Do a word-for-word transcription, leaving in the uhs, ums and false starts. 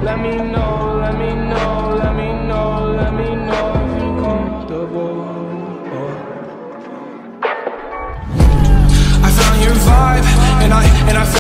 Let me know, let me know, let me know, let me know if you're comfortable. I found your vibe, and I, and I